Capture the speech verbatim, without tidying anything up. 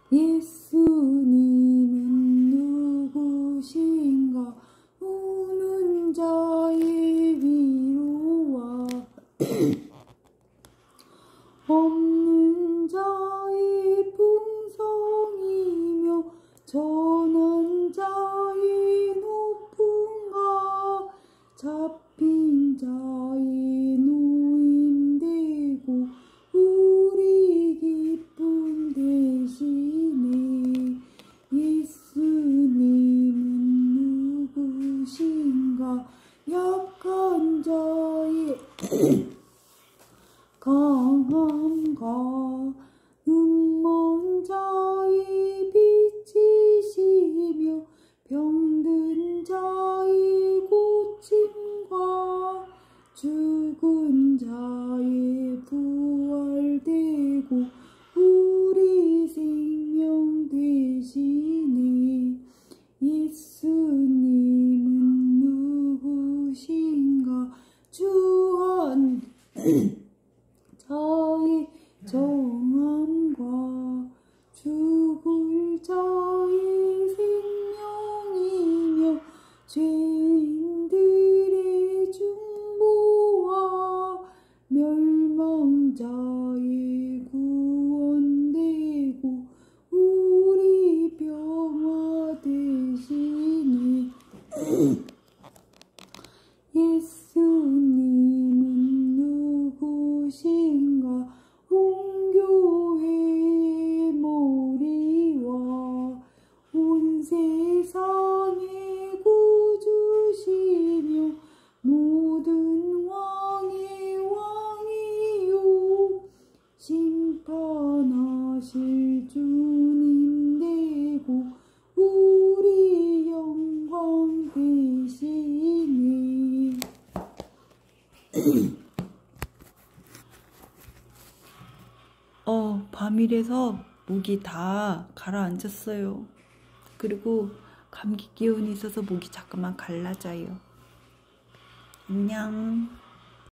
예수님은 누구신가? 우는 자의 위로와 없는 자의 풍성이며 전한 자의 높음과 잡힌 자의 노임되고 우리 기쁨 되시네. 예수님은 누구신가? 약한 자의 강함과 눈먼 자의 빛이시며 병든 자의 고침과 죽은 자의 부활되고 우리 생명 되시네. 예수님은 누구신가? 주한 자의 정함과 죽을 자의 생명이며 죄인들의 중보와 멸망자의 구원되고 우리 평화 되시니 예수님은 누구신가? 온 교회의 머리와 온 세상의 구주시며 모든 왕의 왕이요 심판하실 주님 되고 우리 영광 되시니. 어, 밤이라서 목이 다 가라앉았어요. 그리고 감기 기운이 있어서 목이 자꾸만 갈라져요. 안녕.